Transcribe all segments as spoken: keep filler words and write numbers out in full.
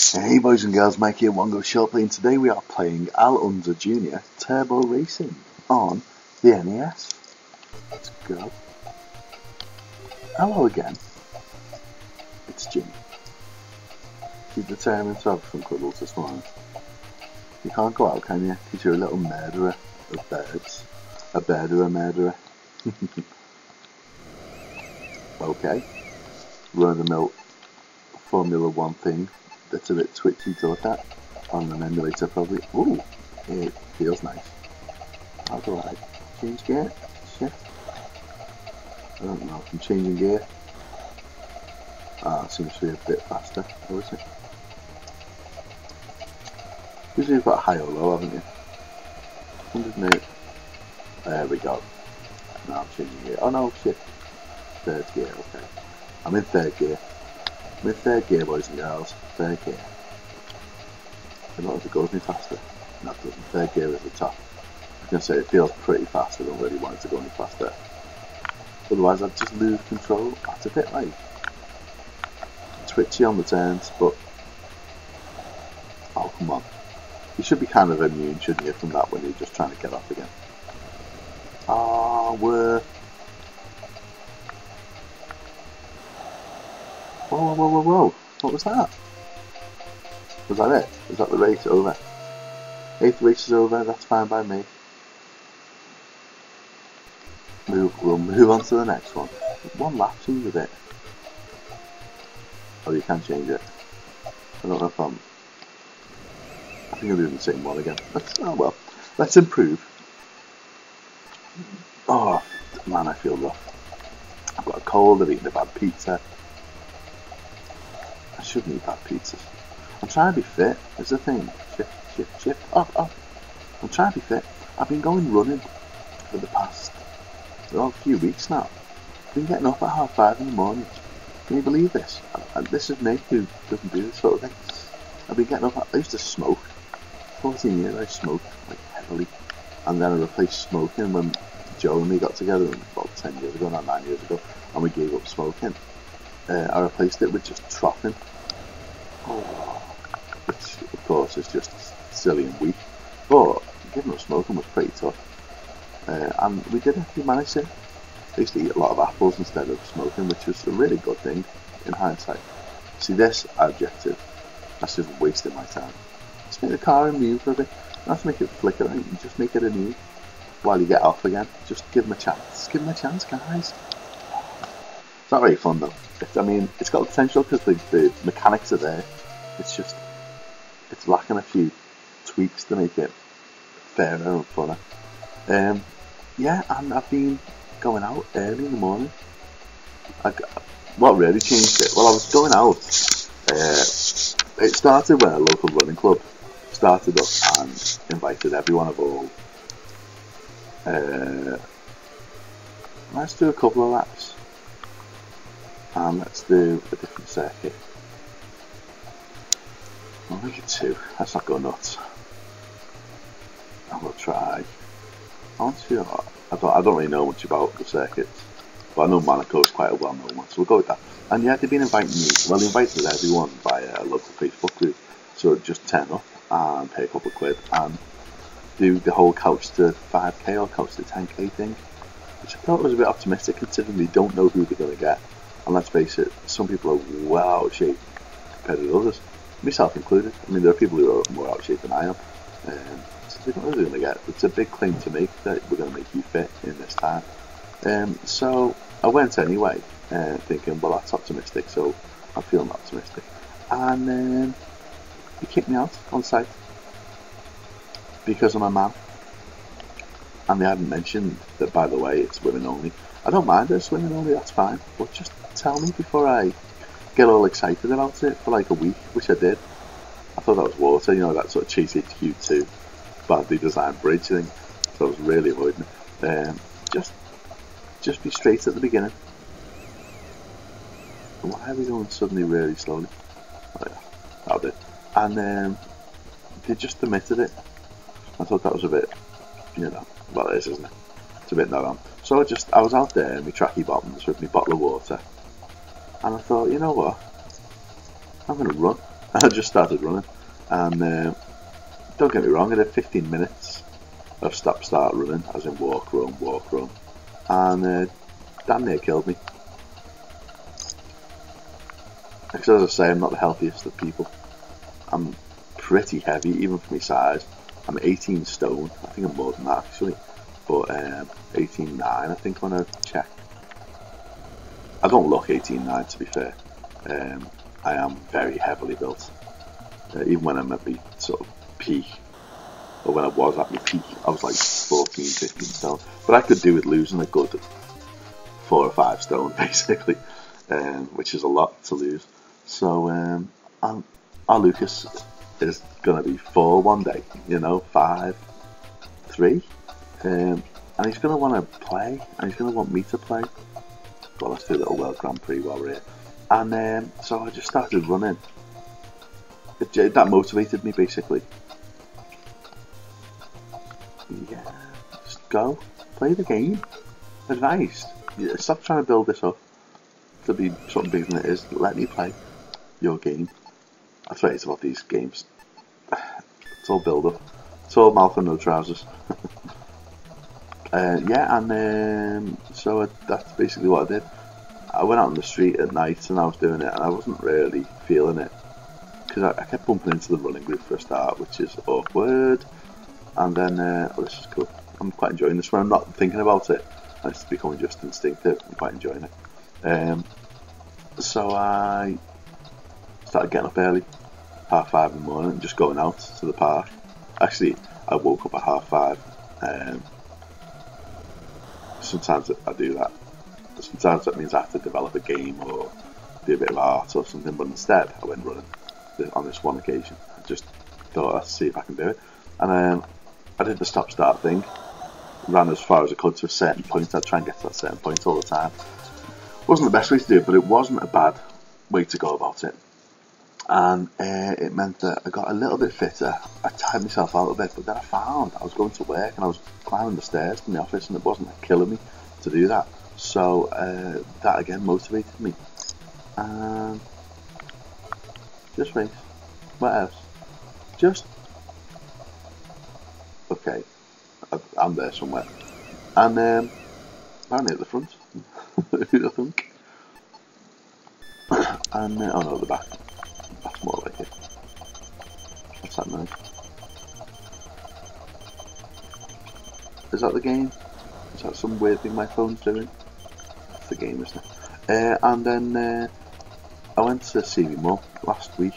Hey boys and girls, Mike here, One Go ShortPlay, and today we are playing Unzer Junior Turbo Racing on the N E S. Let's go. Hello again. It's Jimmy. She's determined to have some cuddles this morning. You can't go out, can you? Because you're a little murderer of birds. A birderer murderer. Okay. Run of the mill Formula One thing. That's a bit twitchy to look at on an emulator probably. Ooh, it feels nice. How do I change gear? Shift? I don't know if I'm changing gear. Ah, it seems to be a bit faster, though, isn't it? Usually you've got high or low, haven't you? one hundred eight. There we go. Now I'm changing gear. Oh no, shift. Third gear, okay. I'm in third gear. I'm in third gear, boys and girls. Third gear. I don't know if it goes any faster. No, it doesn't. Third gear is the top. I was going to say it feels pretty fast. I don't really want it to go any faster. Otherwise, I'd just lose control. That's a bit like twitchy on the turns, but oh come on. You should be kind of immune, shouldn't you, from that when you're just trying to get off again. Ah, we're. Whoa, whoa, whoa, whoa! What was that? Was that it? Was that the race over? Eighth race is over, that's fine by me. Move, we'll move on to the next one. One lap seems a bit. Oh, you can change it. I don't know if I'm. I think I'm doing the same one again. Let's, oh well. Let's improve. Oh, man, I feel rough. I've got a cold, I've eaten a bad pizza. I shouldn't eat bad pizzas. I'm trying to be fit, is the thing. Shift, shift, shift, up, up. I'm trying to be fit. I've been going running for the past well, a few weeks now. I've been getting up at half five in the morning. Can you believe this? And this is me who doesn't do this sort of thing. I've been getting up at, I used to smoke. fourteen years I smoked, like heavily. And then I replaced smoking when Joe and me got together about ten years ago, not nine years ago, and we gave up smoking. Uh, I replaced it with just troughing. Oh, which of course is just silly and weak, but giving up smoking was pretty tough, uh, and we did actually manage it. I used to eat a lot of apples instead of smoking, which was a really good thing in hindsight. See, this objective, that's just wasting my time. Just make the car immune for a bit, not to make it flicker, right? You just make it immune while you get off again. Just give them a chance. Just give them a chance, guys. It's not very fun though. It's, I mean, it's got potential because the, the mechanics are there. It's just, it's lacking a few tweaks to make it fairer and funner. Um, yeah, and I've been going out early in the morning. I got, what really changed it? Well, I was going out. Uh, it started when a local running club started up and invited everyone of all. Uh, let's do a couple of laps. And let's do a different circuit. I'll make it two. Let's not go nuts. And we'll try. I want to. I don't. I don't really know much about the circuits, but I know Monaco is quite a well-known one, so we'll go with that. And yeah, they've been inviting me. Well, they invited everyone by a local Facebook group, so just turn up and pay a couple of quid and do the whole couch to five K or couch to ten K thing, which I thought was a bit optimistic considering they don't know who they're going to get. And let's face it, some people are well out of shape compared to others, myself included. I mean, there are people who are more out of shape than I am. Um, so they don't know what they're going to get. It's a big claim to make that we're going to make you fit in this time. Um, so I went anyway, uh, thinking, well, that's optimistic, so I'm feeling optimistic. And um, he kicked me out on site because I'm a man. And they hadn't mentioned that, by the way, it's women only. I don't mind it's women only, that's fine, but just tell me before I get all excited about it for like a week, which I did. I thought that was water, you know, that sort of Chase H Q two badly designed bridge thing, so I was really avoiding it. Um, just, just be straight at the beginning. Why are we going suddenly really slowly? Oh yeah, that'll do. And um, they just omitted it. I thought that was a bit, you know, well it is, isn't it? It's a bit not on. So I just, I was out there in my tracky bottoms with my bottle of water, and I thought, you know what, I'm going to run. I just started running, and uh, don't get me wrong, I did fifteen minutes of stop start running, as in walk run walk run, and uh, damn near killed me. Because as I say, I'm not the healthiest of people. I'm pretty heavy, even for my size. I'm eighteen stone. I think I'm more than that actually, but um, eighteen nine I think when I check. I don't look eighteen nine to be fair. Um, I am very heavily built. Uh, even when I'm at my sort of peak, or when I was at my peak, I was like fourteen, fifteen stone. But I could do with losing a good four or five stone basically, um, which is a lot to lose. So um, I'm, our Lucas is gonna be four one day, you know, five, three, um, and he's gonna want to play, and he's gonna want me to play. Well, let's do a little World Grand Prix while we're here. And um, so I just started running. It, that motivated me basically. Yeah, just go play the game. Advice: yeah, stop trying to build this up to be something bigger than it is. Let me play your game. That's what it's about these games. It's all build up. It's all mouth and no trousers. uh, yeah, and um, so I, that's basically what I did. I went out on the street at night and I was doing it, and I wasn't really feeling it because I, I kept bumping into the running group for a start, which is awkward. And then, uh, oh, this is cool. I'm quite enjoying this when I'm not thinking about it. It's becoming just instinctive. I'm quite enjoying it. Um, so I started getting up early, half five in the morning, and just going out to the park. Actually, I woke up at half five. Um, sometimes I do that. Sometimes that means I have to develop a game or do a bit of art or something. But instead, I went running on this one occasion. I just thought I'd see if I can do it, and um, I did the stop-start thing. Ran as far as I could to a certain point. I'd try and get to that certain point all the time. Wasn't the best way to do it, but it wasn't a bad way to go about it. And uh, it meant that I got a little bit fitter. I tired myself out a bit, but then I found I was going to work and I was climbing the stairs from the office, and it wasn't killing me to do that. So uh, that again motivated me. Um, just wait. What else? Just okay. I'm there somewhere, and um, apparently at the front. I think. And uh, oh no, at the back. That's more like it. What's that noise? Is that the game? Is that some weird thing my phone's doing? It's the game, isn't it? Uh, and then uh, I went to see my mum last week.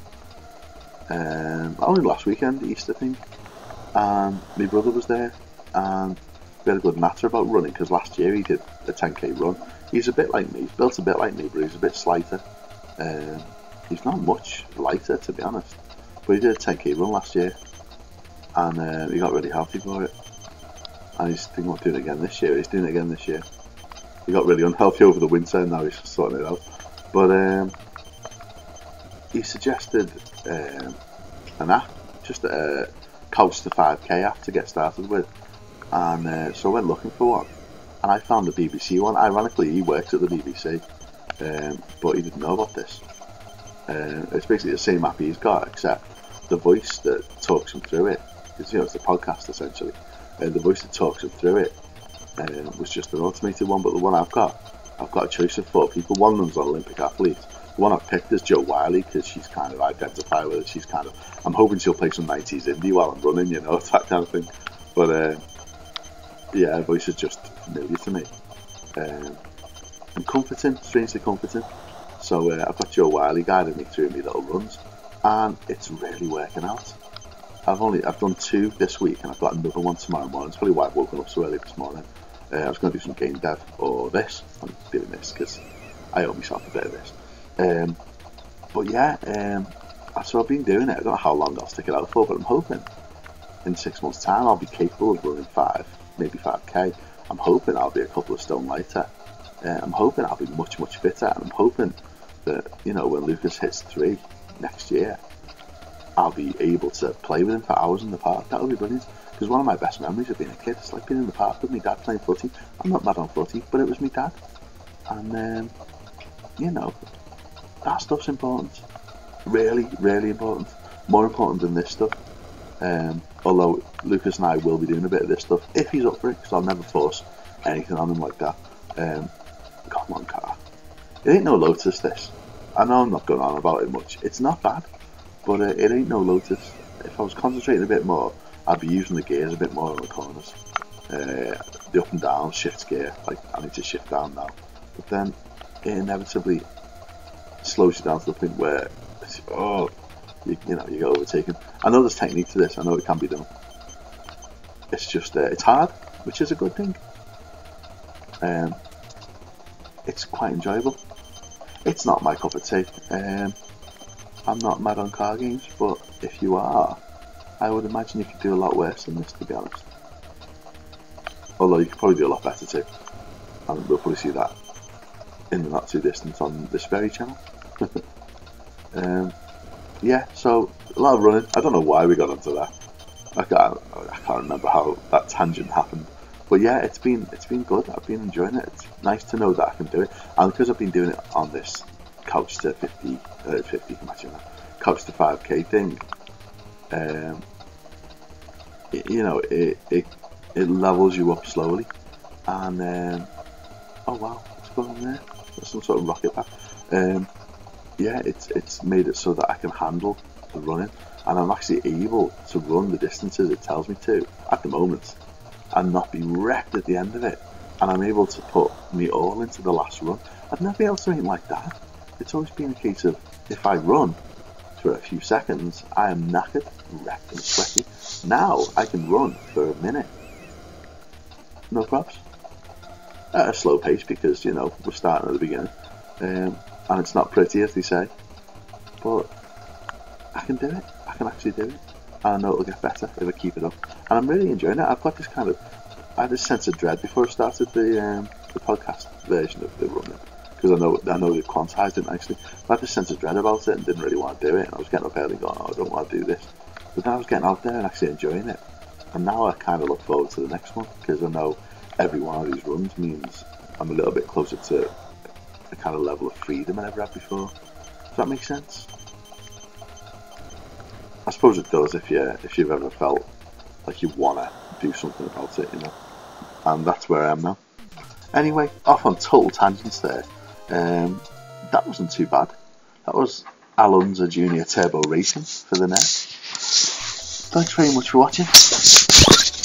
Um, only last weekend, Easter thing. And my brother was there, and we had a good natter about running, because last year he did a ten K run. He's a bit like me, he's built a bit like me, but he's a bit slighter. Um, he's not much lighter, to be honest, but he did a ten K run last year, and uh, he got really healthy for it. And he's thinking about doing it again this year. He's doing it again this year. He got really unhealthy over the winter, and now he's sorting it out. But um, he suggested um, an app, just a Couch to five K app to get started with, and uh, so I went looking for one, and I found the B B C one. Ironically, he works at the B B C, um, but he didn't know about this. Uh, it's basically the same app he's got, except the voice that talks him through it, because you know it's a podcast essentially, and the voice that talks him through it uh, was just an automated one. But the one I've got, I've got a choice of four people. One of them's an Olympic athlete. The one I've picked is Jo Wiley, because she's kind of identify with it. She's kind of, I'm hoping she'll play some nineties indie while I'm running, you know, that kind of thing. But uh, yeah, her voice is just familiar to me. Um, and comforting, strangely comforting. So uh, I've got Jo Wiley guiding me through my little runs, and it's really working out. I've only, I've done two this week, and I've got another one tomorrow morning. It's probably why I've woken up so early this morning. Uh, I was going to do some game dev, or this. I'm doing this because I owe myself a bit of this. Um, but yeah, um, so I've been doing it. I don't know how long I'll stick it out for, but I'm hoping in six months' time I'll be capable of running five, maybe five K. I'm hoping I'll be a couple of stone lighter. Uh, I'm hoping I'll be much, much fitter, and I'm hoping that, you know, when Lucas hits three next year, I'll be able to play with him for hours in the park. That would be brilliant, because one of my best memories of being a kid is like being in the park with my dad playing footy. I'm not mad on footy, but it was my dad, and um, you know, that stuff's important. really, really important. More important than this stuff. Um, although Lucas and I will be doing a bit of this stuff if he's up for it, because I'll never force anything on him like that. Um, come on, car. It ain't no Lotus, this. I know I'm not going on about it much. It's not bad, but uh, it ain't no Lotus. If I was concentrating a bit more, I'd be using the gears a bit more on the corners. Uh, the up and down, shift gear, like I need to shift down now. But then it inevitably slows you down to the point where, it's, oh, you, you know, you get overtaken. I know there's technique to this, I know it can be done. It's just, uh, it's hard, which is a good thing. Um, it's quite enjoyable. It's not my cup of tea. Um, I'm not mad on car games, but if you are, I would imagine you could do a lot worse than this, to be honest. Although you could probably do a lot better too. And we'll probably see that in the not too distant on this very channel. um, yeah, so a lot of running. I don't know why we got onto that. I can't, I can't remember how that tangent happened. But yeah, it's been it's been good. I've been enjoying it. It's nice to know that I can do it, and because I've been doing it on this couch to fifty, uh, fifty, imagine that, couch to five K thing. Um, it, you know, it, it it levels you up slowly, and um, oh wow, what's going on there? There's some sort of rocket path. Um, yeah, it's it's made it so that I can handle the running, and I'm actually able to run the distances it tells me to at the moment, and not be wrecked at the end of it. And I'm able to put me all into the last run. I've never been able to do anything like that. It's always been a case of, if I run for a few seconds, I am knackered, wrecked and sweaty. Now I can run for a minute. No props. At a slow pace, because, you know, we're starting at the beginning. Um, and it's not pretty, as they say. But I can do it. I can actually do it. And I know it'll get better if I keep it up. And I'm really enjoying it. I've got this kind of, I had this sense of dread before I started the um, the podcast version of the running, because I know I know they've quantized it nicely. I had this sense of dread about it and didn't really want to do it. And I was getting up early going, oh, I don't want to do this. But then I was getting out there and actually enjoying it. And now I kind of look forward to the next one, because I know every one of these runs means I'm a little bit closer to the kind of level of freedom I never had before. Does that make sense? I suppose it does if you if you've ever felt like you wanna do something about it, you know. And that's where I am now. Anyway, off on total tangents there. Um, that wasn't too bad. That was Unzer Junior Turbo Racing for the N E S. Thanks very much for watching.